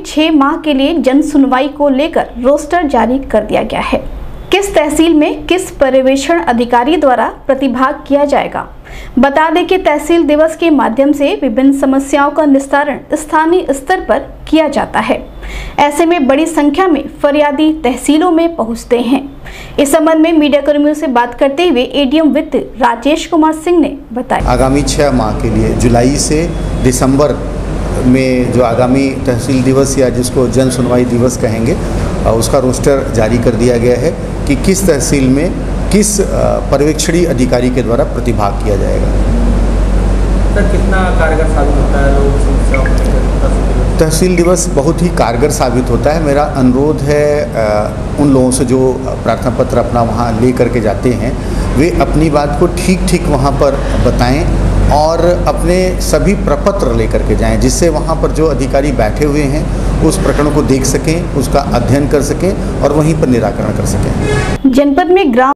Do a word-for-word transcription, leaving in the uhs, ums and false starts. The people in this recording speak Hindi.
छह माह के लिए जन सुनवाई को लेकर रोस्टर जारी कर दिया गया है। किस तहसील में किस पर्यवेक्षण अधिकारी द्वारा प्रतिभाग किया जाएगा। बता दें कि तहसील दिवस के माध्यम से विभिन्न समस्याओं का निस्तारण स्थानीय स्तर पर किया जाता है। ऐसे में बड़ी संख्या में फरियादी तहसीलों में पहुंचते हैं। इस संबंध में मीडिया कर्मियों से बात करते हुए एडीएम वित्त राजेश कुमार सिंह ने बताया, आगामी छह माह के लिए जुलाई से दिसंबर में जो आगामी तहसील दिवस या जिसको जन सुनवाई दिवस कहेंगे, उसका रोस्टर जारी कर दिया गया है कि किस तहसील में किस पर्यवेक्षणी अधिकारी के द्वारा प्रतिभाग किया जाएगा। सर, कितना कारगर साबित होता है लोग समस्याओं को? तहसील दिवस बहुत ही कारगर साबित होता है। मेरा अनुरोध है उन लोगों से जो प्रार्थना पत्र अपना वहाँ ले करके जाते हैं, वे अपनी बात को ठीक ठीक वहाँ पर बताएं और अपने सभी प्रपत्र लेकर के जाएं, जिससे वहाँ पर जो अधिकारी बैठे हुए हैं उस प्रकरण को देख सकें, उसका अध्ययन कर सकें और वहीं पर निराकरण कर सकें। जनपद में ग्राम